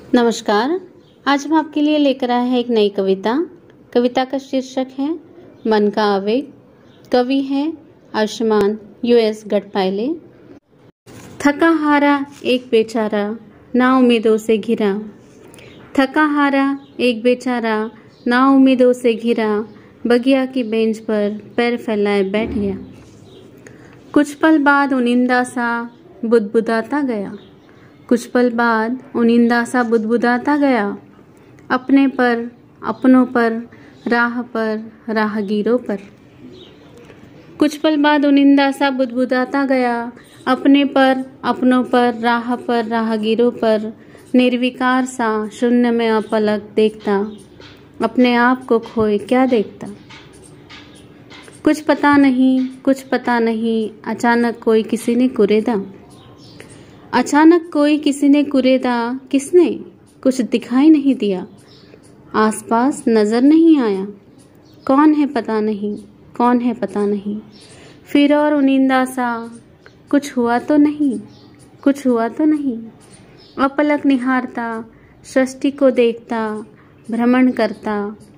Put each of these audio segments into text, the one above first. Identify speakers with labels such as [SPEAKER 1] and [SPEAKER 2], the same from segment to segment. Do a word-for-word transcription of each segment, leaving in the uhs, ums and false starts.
[SPEAKER 1] नमस्कार। आज हम आपके लिए लेकर आए हैं एक नई कविता। कविता का शीर्षक है मन का आवेग। कवि हैं आयुष्मान यूएस गढ़पाले। थका हारा एक बेचारा ना उम्मीदों से घिरा, थका हारा एक बेचारा ना उम्मीदों से घिरा, बगिया की बेंच पर पैर फैलाए बैठ गया। कुछ पल बाद उनिंदा सा बुदबुदाता गया, कुछ पल बाद उनिंदा सा बुदबुदाता गया, अपने पर अपनों पर राह पर राहगीरों पर। कुछ पल बाद उनिंदा सा बुदबुदाता गया, अपने पर अपनों पर राह पर राहगीरों पर। निर्विकार सा शून्य में अपलक देखता, अपने आप को खोए क्या देखता। कुछ पता नहीं कुछ पता नहीं, अचानक कोई किसी ने कुरेदा, अचानक कोई किसी ने कुरेदा। किसने? कुछ दिखाई नहीं दिया, आसपास नजर नहीं आया। कौन है पता नहीं, कौन है पता नहीं। फिर और उनिंदा सा कुछ हुआ तो नहीं, कुछ हुआ तो नहीं। अपलक निहारता, सृष्टि को देखता, भ्रमण करता,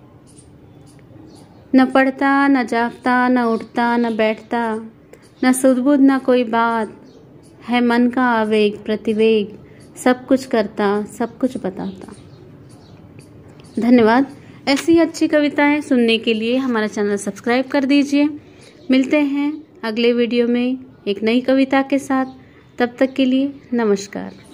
[SPEAKER 1] न पढ़ता न जागता, न उठता न बैठता, न सुध-बुध न कोई बात है। मन का आवेग प्रतिवेग, सब कुछ करता सब कुछ बताता। धन्यवाद। ऐसी अच्छी कविताएं सुनने के लिए हमारा चैनल सब्सक्राइब कर दीजिए। मिलते हैं अगले वीडियो में एक नई कविता के साथ। तब तक के लिए नमस्कार।